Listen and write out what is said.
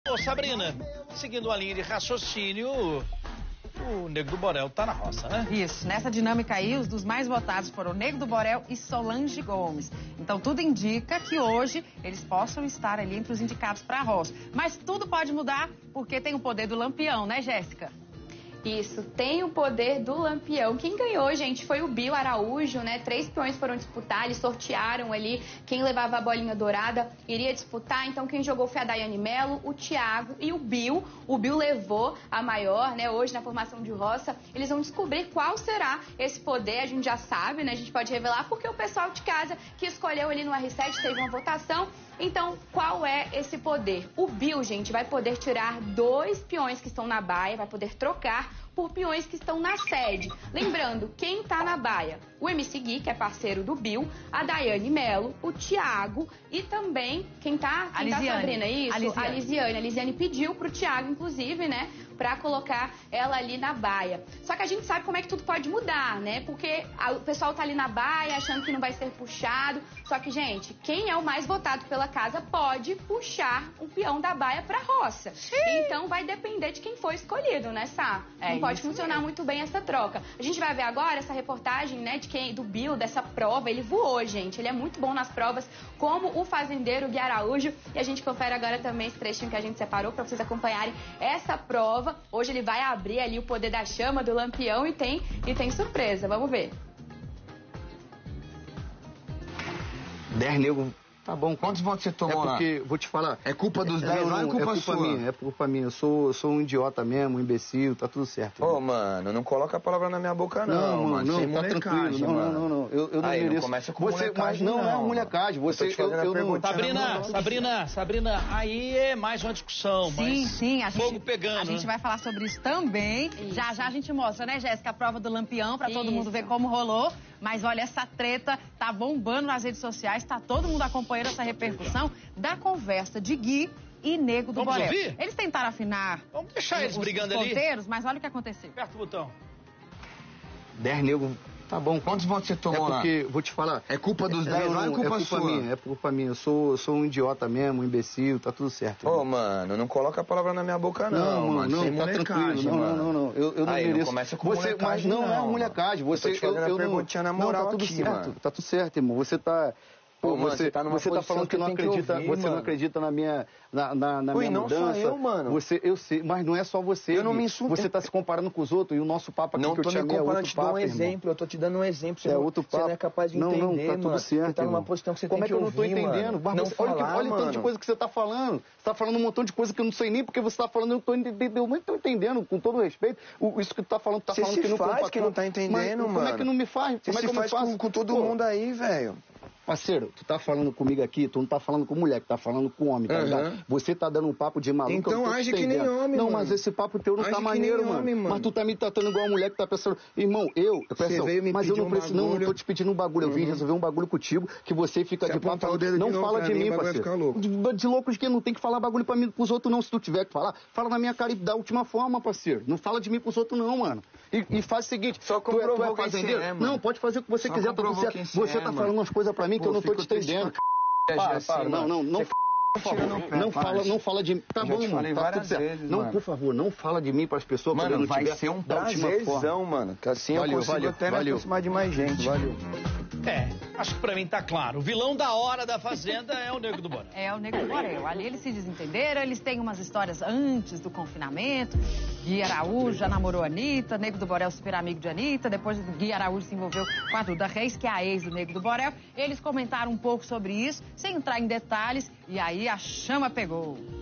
Ô Sabrina, seguindo a linha de raciocínio, o Nego do Borel tá na roça, né? Isso, nessa dinâmica aí, os dos mais votados foram Nego do Borel e Solange Gomes. Então tudo indica que hoje eles possam estar ali entre os indicados para a roça. Mas tudo pode mudar porque tem o poder do Lampião, né, Jéssica? Isso, tem o poder do Lampião. Quem ganhou, gente, foi o Bill Araújo, né? 3 peões foram disputar, eles sortearam ali quem levava a bolinha dourada iria disputar. Então quem jogou foi a Daiane Mello, o Thiago e o Bill. O Bill levou a maior, né? Hoje na formação de roça, eles vão descobrir qual será esse poder. A gente já sabe, né? A gente pode revelar porque o pessoal de casa que escolheu ali no R7 teve uma votação. Então, qual é esse poder? O Bill, gente, vai poder tirar 2 peões que estão na baia, vai poder trocar por peões que estão na sede. Lembrando, quem tá na baia? O MC Gui, que é parceiro do Bill, a Daiane Mello, o Thiago e também, quem tá, Sabrina, isso? A Lisiane. A Lisiane pediu pro Thiago, inclusive, né, pra colocar ela ali na baia. Só que a gente sabe como é que tudo pode mudar, né? Porque o pessoal tá ali na baia achando que não vai ser puxado. Só que, gente, quem é o mais votado pela casa pode puxar um peão da baia pra roça. Sim. Então vai depender de quem for escolhido, né, Sá? Não pode funcionar muito bem essa troca. A gente vai ver agora essa reportagem, né, do Bill, dessa prova. Ele voou, gente. Ele é muito bom nas provas, como o fazendeiro Gui Araújo. E a gente confere agora também esse trechinho que a gente separou pra vocês acompanharem essa prova. Hoje ele vai abrir ali o poder da chama do Lampião e tem surpresa. Vamos ver. 10 negros. Tá bom, quantos votos você tomou lá? É porque, vou te falar... É culpa dos 10, não é culpa sua? É culpa minha, eu sou um idiota mesmo, um imbecil, tá tudo certo. Ô, mano, não coloca a palavra na minha boca não, mano. Não, tá tranquilo, não. Eu não aí, mereço. Não começa com molecagem, não é molecagem. Você, Sabrina, aí é mais uma discussão, sim, fogo pegando. A gente vai falar sobre isso também. Isso. Já a gente mostra, né, Jéssica, a prova do Lampião, pra todo mundo ver como rolou. Mas olha, essa treta tá bombando nas redes sociais, tá todo mundo acompanhando essa repercussão da conversa de Gui e Nego do Borel. Ouvir? Eles tentaram afinar Vamos deixar eles brigando ali. Ponteiros, mas olha o que aconteceu. Aperta o botão. 10 negros. Tá bom, quantos votos você tomou lá? É porque, vou te falar... É culpa dos 10, não é culpa sua? É culpa minha, eu sou um idiota mesmo, um imbecil, tá tudo certo. Ô, mano, não coloca a palavra na minha boca não, mano. Não, tá tranquilo, não. Eu não mereço. Não começa com molecagem, não. Mas não é molecagem. Eu tô te fazendo a perguntinha na moral aqui, mano. Tá tudo certo, irmão. Você tá... Pô, você tá falando que não acredita, você não acredita na minha minha não mudança. Só eu, mano. Eu sei, mas não é só você. Eu não me insulto. Você tá se comparando com os outros e o nosso papo aqui não que eu te chamei é outro papo, eu tô te dando um exemplo. É outro papo. Você não é capaz de entender, tá tudo certo. Você tá numa posição que você tem que ouvir, como é que eu não tô entendendo? Olha o tanto de coisa que você tá falando. Você tá falando um montão de coisa que eu não sei nem porque você tá falando, eu não tô entendendo, com todo respeito. Isso que tu tá falando, que não faz, que não tá entendendo, mano. Como é que não me faz? Você se faz com todo mundo aí, velho. Parceiro, tu tá falando comigo aqui, tu não tá falando com mulher, tu tá falando com homem, tá ligado? Você tá dando um papo de maluco. Então age que nem homem, não, mano. mas esse papo teu não tá maneiro, mano. Mas tu tá me tratando igual a mulher que tá pensando... Irmão, mas eu não preciso, não tô te pedindo um bagulho. Eu vim resolver um bagulho contigo, que você fica de papo... Não fala de mim, parceiro. De louco de que não tem que falar bagulho pra mim, pros outros não. Se tu tiver que falar, fala na minha cara e da última forma, parceiro. Não fala de mim pros outros não, mano. E faz o seguinte, tu é fazendeiro? Não, pode fazer o que você quiser. Você tá falando umas coisas pra mim que eu não tô te entendendo. Não fala de mim. Tá bom, mano. Tá tudo certo. Não, por favor, não fala de mim pras pessoas. Mano, vai ser um prazerzão, mano. Que assim eu consigo até me aproximar de mais gente. Valeu. Acho que pra mim tá claro. O vilão da hora da Fazenda é o Nego do Borel. É o Nego do Borel. Ali eles se desentenderam, eles têm umas histórias antes do confinamento. Gui Araújo já namorou a Anitta, Nego do Borel super amigo de Anitta, depois Gui Araújo se envolveu com a Duda Reis, que é a ex do Nego do Borel. Eles comentaram um pouco sobre isso, sem entrar em detalhes, e aí a chama pegou.